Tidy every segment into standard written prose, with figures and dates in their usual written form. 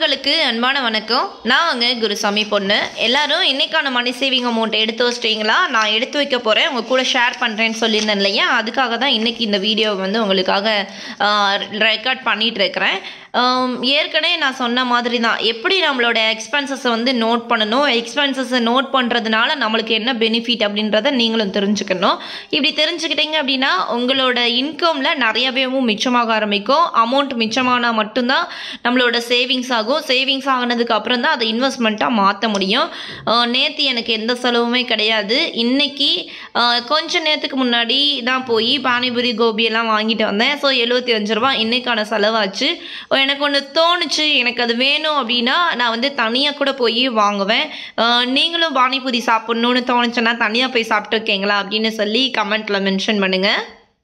நண்பர்களுக்கு அன்பான வணக்கம். நான் குருசாமி பொண்ணு. எல்லாரும் இன்னைக்கான மணி சேவிங் அமௌண்ட் எடுத்து வச்சிட்டீங்களா? நான் எடுத்து வைக்க போகிறேன், உங்கள் கூட ஷேர் பண்ணுறேன்னு சொல்லியிருந்தேன் இல்லையா? அதுக்காக தான் இன்றைக்கி இந்த வீடியோ உங்களுக்காக ரெக்கார்ட் பண்ணிகிட்டு இருக்கிறேன். ஏற்கனவே நான் சொன்ன மாதிரி தான், எப்படி நம்மளோட எக்ஸ்பென்சஸை நோட் பண்ணணும், எக்ஸ்பென்சஸை நோட் பண்ணுறதுனால நம்மளுக்கு என்ன பெனிஃபிட் அப்படின்றத நீங்களும் தெரிஞ்சுக்கணும். இப்படி தெரிஞ்சுக்கிட்டீங்க அப்படின்னா உங்களோட இன்கமில் நிறையவே மிச்சமாக ஆரம்பிக்கும். அமௌண்ட் மிச்சமானால் மட்டும்தான் நம்மளோட சேவிங்ஸ் ஆகும். சேவிங்ஸ் ஆகினதுக்கு அப்புறம் தான் அதை இன்வெஸ்ட்மெண்ட்டாக மாற்ற முடியும். நேற்று எனக்கு எந்த செலவுமே கிடையாது. இன்றைக்கி கொஞ்ச நேரத்துக்கு முன்னாடி தான் போய் பானிபூரி கோபியெல்லாம் வாங்கிட்டு வந்தேன். ஸோ 75 ரூபா இன்றைக்கான செலவாச்சு. எனக்கு ஒன்று தோணுச்சு, எனக்கு அது வேணும் அப்படின்னா நான் தனியாக கூட போய் வாங்குவேன். நீங்களும் பானிபூரி சாப்பிட்ணுன்னு தோணுச்சுன்னா தனியாக போய் சாப்பிட்டுருக்கீங்களா அப்படின்னு சொல்லி கமெண்ட்டில் மென்ஷன் பண்ணுங்கள்.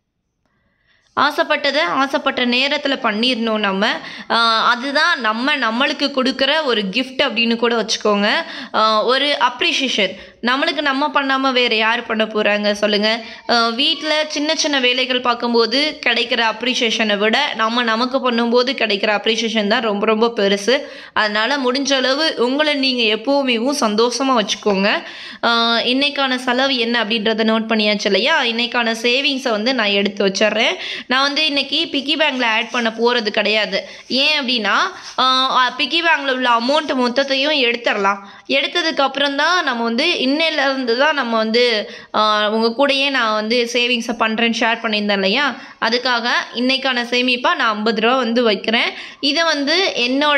ஆசைப்பட்டதை ஆசைப்பட்ட நேரத்தில் பண்ணிடணும். அதுதான் நம்மளுக்கு கொடுக்குற ஒரு கிஃப்ட் அப்படின்னு கூட வச்சுக்கோங்க. ஒரு அப்ரிஷியேஷன் நம்மளுக்கு நம்ம பண்ணாமல் வேறு யார் பண்ண போகிறாங்க சொல்லுங்கள்? வீட்டில் சின்ன சின்ன வேலைகள் பார்க்கும்போது கிடைக்கிற அப்ரிஷியேஷனை விட நமக்கு பண்ணும்போது கிடைக்கிற அப்ரிஷியேஷன் தான் ரொம்ப ரொம்ப பெருசு. அதனால் முடிஞ்ச அளவு உங்களை நீங்கள் எப்போவுமே சந்தோஷமாக வச்சுக்கோங்க. இன்றைக்கான செலவு என்ன அப்படின்றத நோட் பண்ணியாச்சு இல்லையா? இன்றைக்கான சேவிங்ஸை நான் எடுத்து வச்சிட்றேன். நான் இன்றைக்கி பிக்கி பேங்கில் ஆட் பண்ண போகிறது கிடையாது. ஏன் அப்படின்னா பிக்கி பேங்கில் உள்ள அமௌண்ட் மொத்தத்தையும் எடுத்துடலாம். எடுத்ததுக்கப்புறம் தான் நம்ம இன்னையிலேருந்து தான் நம்ம உங்கள் கூடயே நான் சேவிங்ஸை பண்ணுறேன்னு ஷேர் பண்ணியிருந்தேன் இல்லையா? அதுக்காக இன்றைக்கான சேமிப்பாக நான் 50 ரூபா வைக்கிறேன். இதை என்னோட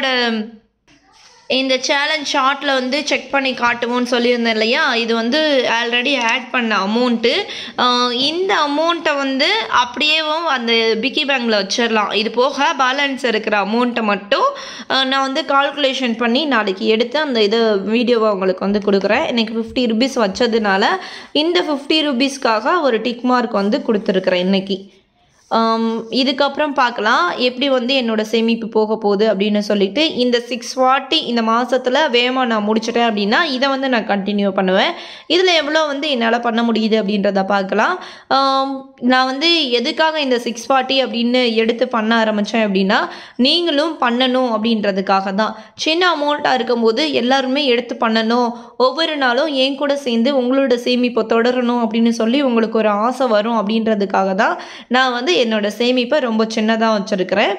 இந்த சேலஞ்ச் ஷார்ட்டில் செக் பண்ணி காட்டுவோன்னு சொல்லியிருந்தேன் இல்லையா? இது ஆல்ரெடி ஆட் பண்ண அமௌண்ட்டு. இந்த அமௌண்ட்டை அப்படியேவும் அந்த பிக்கி பேங்கில் வச்சிடலாம். இது போக பேலன்ஸ் இருக்கிற அமௌண்ட்டை மட்டும் நான் கால்குலேஷன் பண்ணி நாளைக்கு எடுத்து அந்த இதை வீடியோவை உங்களுக்கு கொடுக்குறேன். இன்றைக்கி 50 ருபீஸ் வச்சதுனால இந்த 50 ருபீஸ்க்காக ஒரு டிக் மார்க் கொடுத்துருக்குறேன் இன்றைக்கி. இதுக்கப்புறம் பார்க்கலாம் எப்படி என்னோடய சேமிப்பு போக போகுது அப்படின்னு சொல்லிட்டு. இந்த 640 இந்த மாதத்தில் வேகமாக நான் முடிச்சிட்டேன் அப்படின்னா இதை நான் கண்டினியூ பண்ணுவேன். இதில் எவ்வளோ என்னால் பண்ண முடியுது அப்படின்றத பார்க்கலாம். நான் எதுக்காக இந்த 640 அப்படின்னு எடுத்து பண்ண ஆரம்பித்தேன் அப்படின்னா நீங்களும் பண்ணணும் அப்படின்றதுக்காக தான். சின்ன அமௌண்ட்டாக இருக்கும்போது எல்லாருமே எடுத்து பண்ணணும், ஒவ்வொரு நாளும் என் கூட சேர்ந்து உங்களோட சேமிப்பை தொடரணும் அப்படின்னு சொல்லி உங்களுக்கு ஒரு ஆசை வரும் அப்படின்றதுக்காக தான் நான் என்னோட சேமிப்பை ரொம்ப சின்னதாக வச்சுருக்கிறேன்.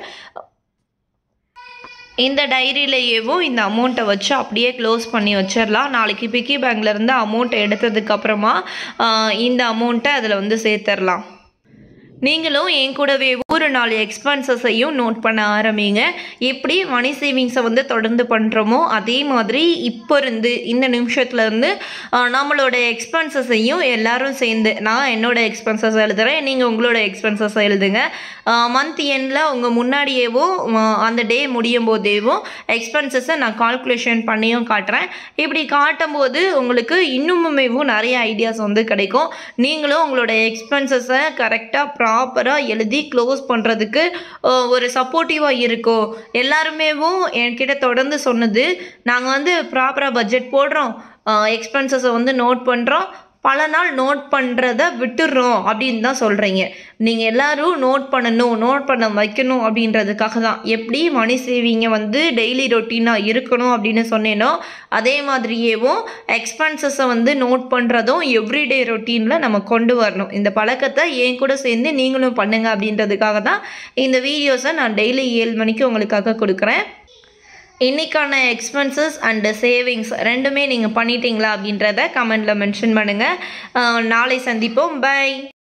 இந்த டைரியிலேயேவும் இந்த அமௌண்ட்டை வச்சு அப்படியே க்ளோஸ் பண்ணி வச்சிடலாம். நாளைக்கு பிக்கி பேங்க்லேருந்து அமௌண்ட்டை எடுத்ததுக்கப்புறமா இந்த அமௌண்ட்டை அதில் சேர்த்துடலாம். நீங்களும் என் கூடவே ஒரு நாள் எக்ஸ்பென்சஸையும் நோட் பண்ண ஆரம்பிங்க. எப்படி மணி சேவிங்ஸை தொடர்ந்து பண்ணுறோமோ அதே மாதிரி இப்போ இருந்து இந்த நிமிஷத்துலேருந்து நம்மளோட எக்ஸ்பென்சஸையும் எல்லோரும் சேர்ந்து, நான் என்னோடய எக்ஸ்பென்சஸ் எழுதுகிறேன், நீங்கள் உங்களோட எக்ஸ்பென்சஸை எழுதுங்க. மந்த் எண்டில் உங்கள் முன்னாடியேவோ அந்த டே முடியும் போதேவும் எக்ஸ்பென்சஸை நான் கால்குலேஷன் பண்ணியும் காட்டுறேன். இப்படி காட்டும்போது உங்களுக்கு இன்னுமுமே நிறைய ஐடியாஸ் கிடைக்கும். நீங்களும் உங்களோட எக்ஸ்பென்சஸை கரெக்டாக ப்ராப்பராக எழுதி க்ளோஸ் பண்ணுறதுக்கு ஒரு சப்போர்ட்டிவாக இருக்கும். எல்லாருமே என்கிட்ட தொடர்ந்து சொன்னது, நாங்கள் ப்ராப்பராக பட்ஜெட் போடுறோம், எக்ஸ்பென்சஸை நோட் பண்ணுறோம், பல நாள் நோட் பண்ணுறத விட்டுடுறோம் அப்படின்னு தான் சொல்கிறீங்க. நீங்கள் எல்லோரும் நோட் பண்ணணும், நோட் பண்ண வைக்கணும் அப்படின்றதுக்காக தான். எப்படி மணி சேவிங்கை டெய்லி ரொட்டீனாக இருக்கணும் அப்படின்னு சொன்னேனோ அதே மாதிரியேவும் எக்ஸ்பென்சஸை நோட் பண்ணுறதும் எவ்ரிடே ரொட்டீனில் நம்ம கொண்டு வரணும். இந்த பழக்கத்தை என் கூட சேர்ந்து நீங்களும் பண்ணுங்கள் அப்படின்றதுக்காக தான் இந்த வீடியோஸை நான் டெய்லி 7 மணிக்கு உங்களுக்காக கொடுக்குறேன். இன்றைக்கான எக்ஸ்பென்சஸ் அண்டு சேவிங்ஸ் ரெண்டுமே நீங்கள் பண்ணிட்டீங்களா அப்படின்றத கமெண்டில் மென்ஷன் பண்ணுங்கள். நாளை சந்திப்போம். பை.